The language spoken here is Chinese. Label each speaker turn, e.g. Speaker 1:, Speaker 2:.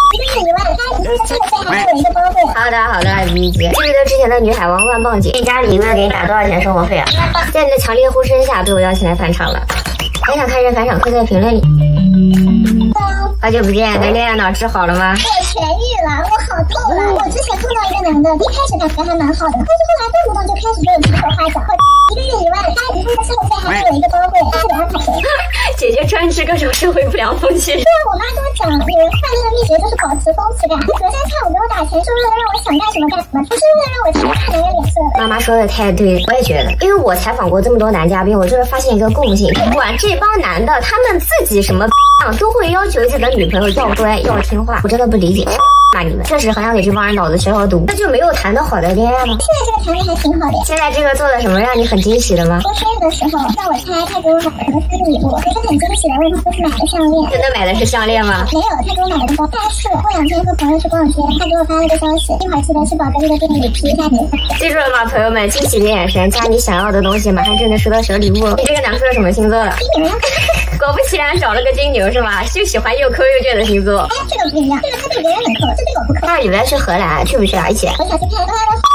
Speaker 1: 1个月1万，他1个生活费还有一个包费。
Speaker 2: 好的，理解。记不记得之前的女海王万磅姐，你家里一个月给你打多少钱生活费啊？在你的强烈呼声下，被我邀请来返场了。还想看这返场，可以在评论里。好久不见，你的恋爱脑治好了吗？
Speaker 1: 我痊愈了，我好透了。我之前碰到一个男的，一开始感觉还蛮好的，但是后来动不动就开始对我指手画脚。1个月1万，他1个生活费还有一个包费，他是得安排谁？
Speaker 2: 姐姐专治各种社会不良风气。
Speaker 1: 对啊，我妈跟我讲，女人快乐的秘诀就是保持风趣感。隔三差五给我打钱，是为了让我想干什么干什么，不是为了让我去看男人脸色。
Speaker 2: 妈妈说的太对，我也觉得，因为我采访过这么多男嘉宾，我就是发现一个共性，不管这帮男的他们自己什么都会要求自己的女朋友要乖要听话，我真的不理解。骂你们，确实很想给这帮人脑子消消毒。那就没有谈得好的恋爱吗？
Speaker 1: 现在这个谈的还挺好的。
Speaker 2: 现在这个做了什么让你很惊喜的吗？
Speaker 1: 过生日的时候，让我猜他给我买了个私礼物，可是很惊喜的为他就是买了项链。
Speaker 2: 真的买的是项链吗？
Speaker 1: 没有，他给我买了个包。但是过2天和朋友去逛街，他给我发了个消息，一会儿记得去宝格丽的店里批一下名。
Speaker 2: 记住了吗，朋友们？惊喜的眼神加你想要的东西，马上就能收到小礼物。你这个男朋友什么星座的？
Speaker 1: 金牛。
Speaker 2: 果不其然找了个金牛是吧？就喜欢又抠又倔的星座。
Speaker 1: 哎，这个不一样，这个他对别人很抠，这对我不抠。
Speaker 2: 下礼拜去荷兰，去不去啊？一起。
Speaker 1: 我想去看。